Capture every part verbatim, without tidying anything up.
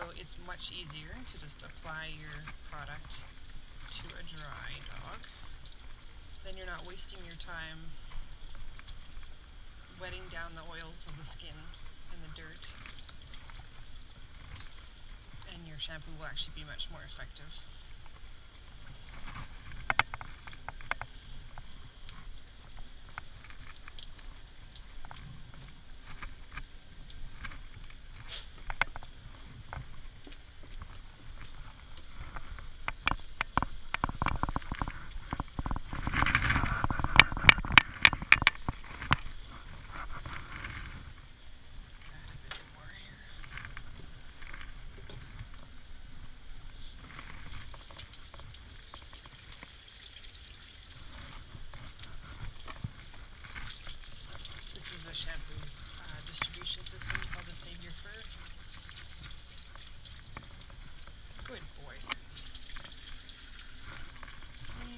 So it's much easier to just apply your product to a dry dog. Then you're not wasting your time wetting down the oils of the skin and the dirt. And your shampoo will actually be much more effective. Shampoo uh, distribution system called the Save Your Fur. Good boys. Okay.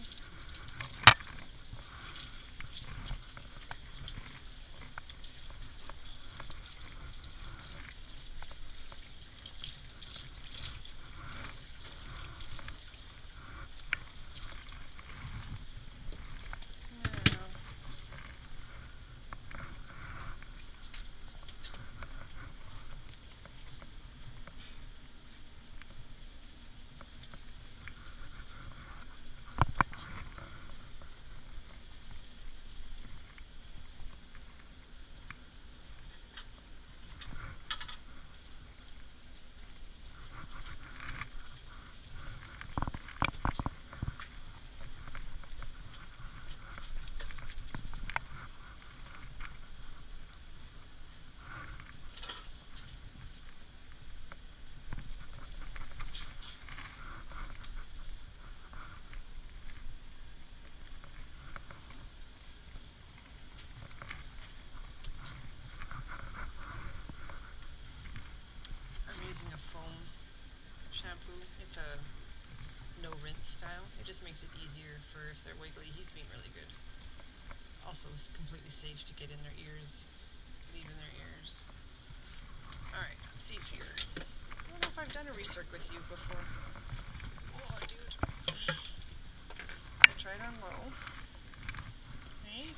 Using a foam shampoo. It's a no rinse style. It just makes it easier for if they're wiggly. He's being really good. Also, it's completely safe to get in their ears, leave in their ears. Alright, let's see if you're... I don't know if I've done a recirc with you before. Oh, dude. I'll try it on low. Okay.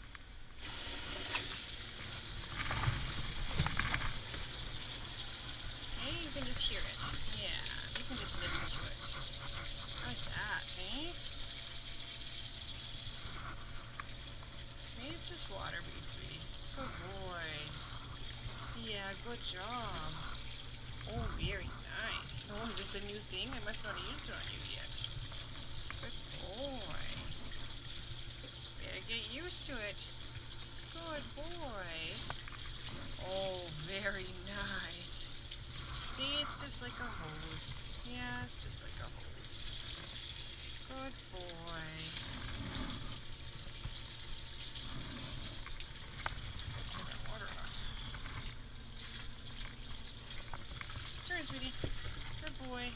You can just hear it. Yeah, you can just listen to it. How's that, eh? Okay, it's just water, baby sweetie. Good boy. Yeah, good job. Oh, very nice. Oh, is this a new thing? I must not have used it on you yet. Good boy. Better get used to it. Good boy. Oh, very nice. See, it's just like a hose. Yeah, it's just like a hose. Good boy. Turn that water off. There, sweetie. Good boy.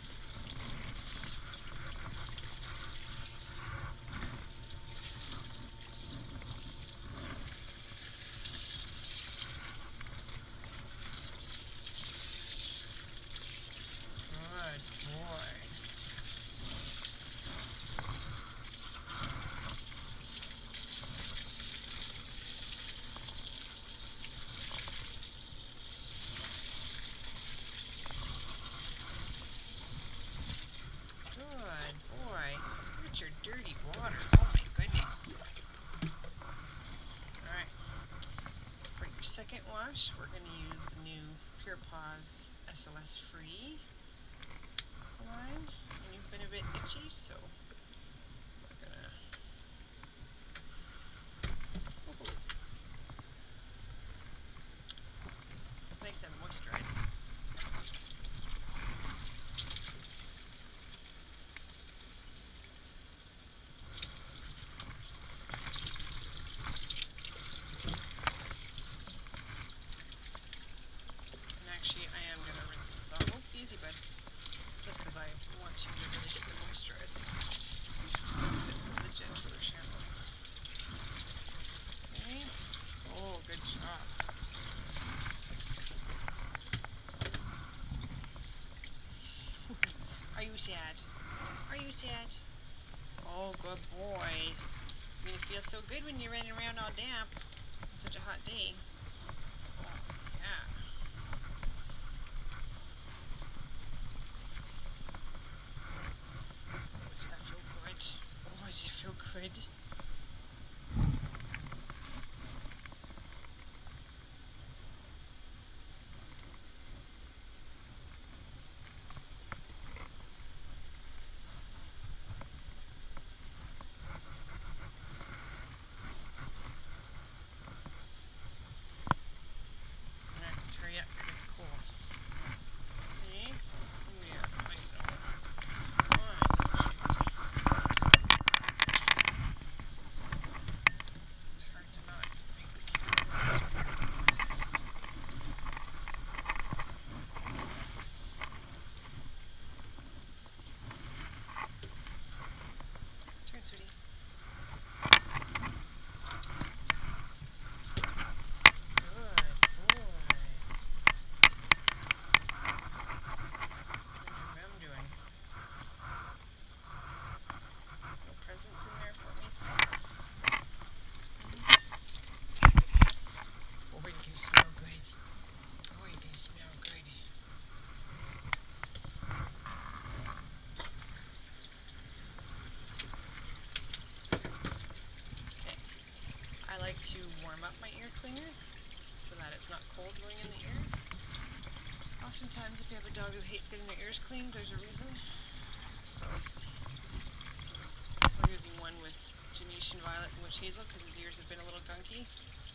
Your dirty water. Oh my goodness. Alright. For your second wash, we're going to use the new Pure Paws S L S Free line. And you've been a bit itchy, so we're going to... Oh. It's nice and moisturizing. Easy, bud. Just because I want you to really get the moisturizing. you sad? Are you sad? Oh, good boy. I mean, it feels so good when you're running around all damp on such a hot day. Oh, yeah. Oh, does that feel good? Oh, does that feel good? Hurry up, you're getting cold. Okay? Yeah, I know. Come on. It's hard to not make the camera. Turn, sweetie. I like to warm up my ear cleaner so that it's not cold going in the ear. Oftentimes if you have a dog who hates getting their ears cleaned, there's a reason. So we're using one with Genesian Violet and Witch Hazel because his ears have been a little gunky.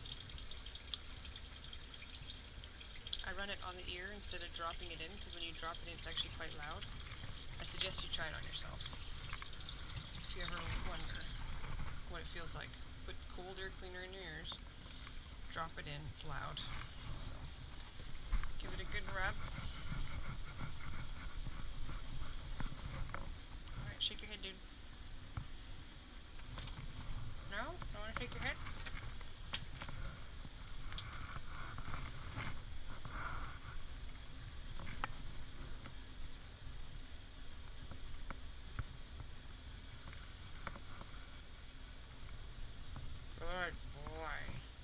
I run it on the ear instead of dropping it in because when you drop it in it's actually quite loud. I suggest you try it on yourself if you ever wonder what it feels like. Put cold air cleaner in your ears, drop it in, it's loud. So give it a good rub. Alright, shake your head, dude. No? Don't want to shake your head? Good boy.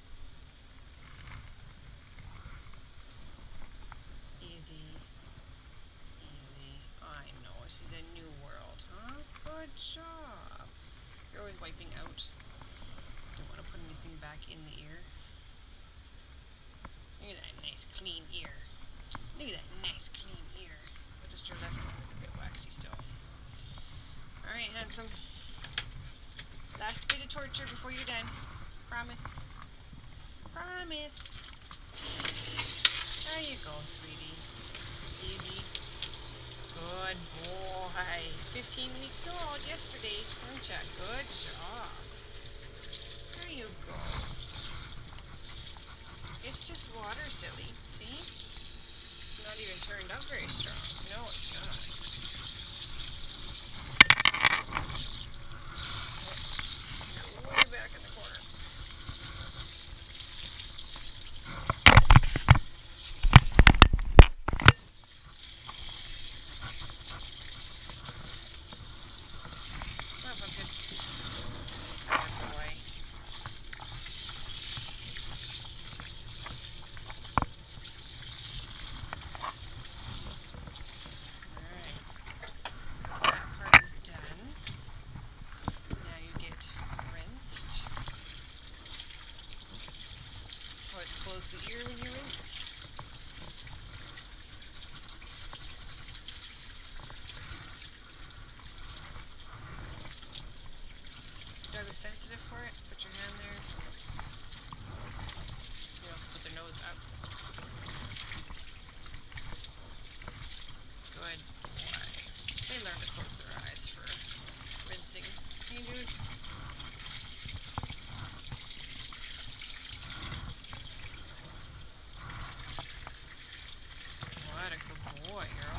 Easy. Easy. I know, this is a new world, huh? Good job. You're always wiping out. Don't want to put anything back in the ear. Look at that nice clean ear. Look at that nice clean ear. So just your left one is a bit waxy still. Alright, handsome. Last bit of torture before you're done. Promise. Promise. There you go, sweetie. Easy. Good boy. fifteen weeks old yesterday, weren't ya? Good job. There you go. It's just water, silly. See? It's not even turned up very strong. No, it's not. Way back in the corner. Close the ear when you rinse. Dog is sensitive for it. Put your hand there. You also put their nose up. Good boy. They learn to close their eyes for rinsing. Hey, dude. What a good boy. You're